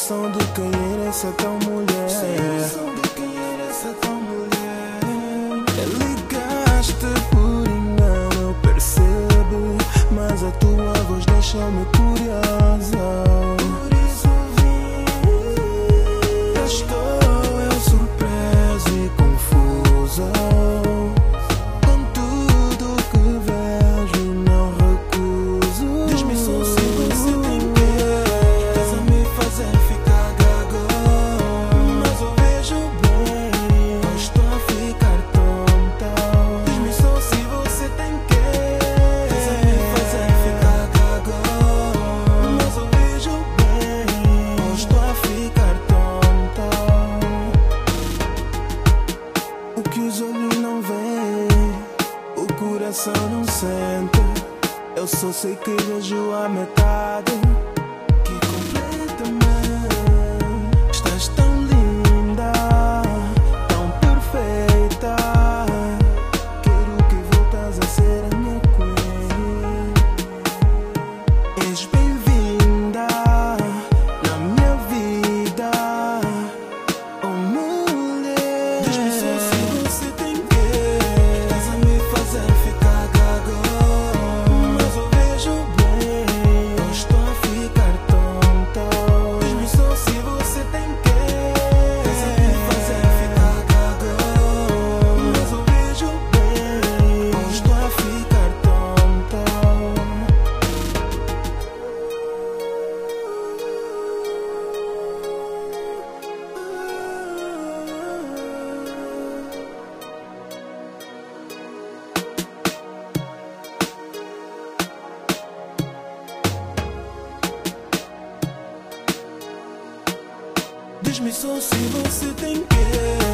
noção de quem era essa tal mulher. É ligaste por engano, eu percebo, mas a tua voz deixa-me curiosa. Por isso vim. Estou eu surpresa e confusa com tudo que vejo e não recuso. Diz-me só se você tem que estás a me fazer ficar gago, mas eu vejo bem, eu estou a ficar tonta. Diz-me só se você tem que estás a me fazer ficar gago, mas eu vejo bem, eu estou a ficar tonta. O que os olhos não veem, o coração não sente. Eu só sei que vejo a metade, que completamente estás tão linda, tão perfeita. Quero que voltas a ser a minha queen. És bem-vinda na minha vida, oh mulher. Diz-me só se você tem que estás a me fazer ficar gago, mas eu vejo bem, eu estou a ficar tonta. Diz-me só se você tem que estás a me fazer ficar gago, mas eu vejo bem, eu estou a ficar tonta. Diz-me só se você tem que